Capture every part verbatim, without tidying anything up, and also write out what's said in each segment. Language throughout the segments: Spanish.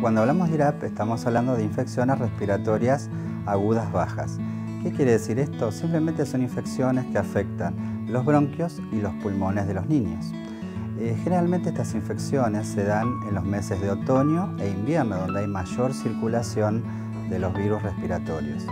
Cuando hablamos de I R A P estamos hablando de infecciones respiratorias agudas bajas. ¿Qué quiere decir esto? Simplemente son infecciones que afectan los bronquios y los pulmones de los niños. Eh, generalmente estas infecciones se dan en los meses de otoño e invierno, donde hay mayor circulación de los virus respiratorios.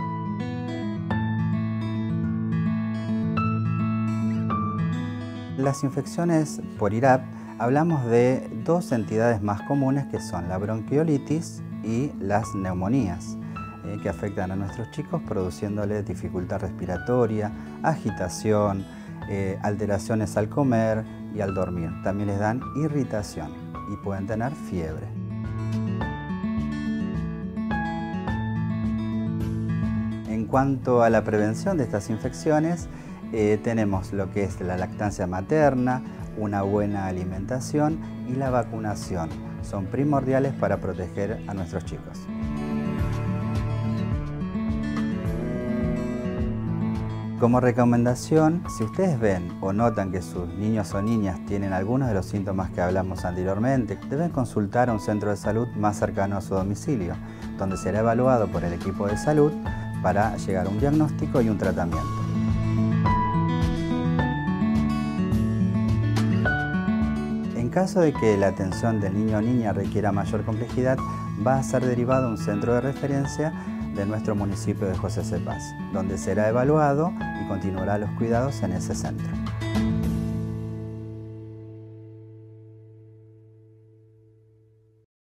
Las infecciones por I R A P hablamos de dos entidades más comunes que son la bronquiolitis y las neumonías, eh, que afectan a nuestros chicos produciéndoles dificultad respiratoria, agitación, eh, alteraciones al comer y al dormir. También les dan irritación y pueden tener fiebre. En cuanto a la prevención de estas infecciones, eh, tenemos lo que es la lactancia materna, una buena alimentación y la vacunación. Son primordiales para proteger a nuestros chicos. Como recomendación, si ustedes ven o notan que sus niños o niñas tienen algunos de los síntomas que hablamos anteriormente, deben consultar a un centro de salud más cercano a su domicilio, donde será evaluado por el equipo de salud para llegar a un diagnóstico y un tratamiento. En caso de que la atención del niño o niña requiera mayor complejidad, va a ser derivado a un centro de referencia de nuestro municipio de José C. Paz, donde será evaluado y continuará los cuidados en ese centro.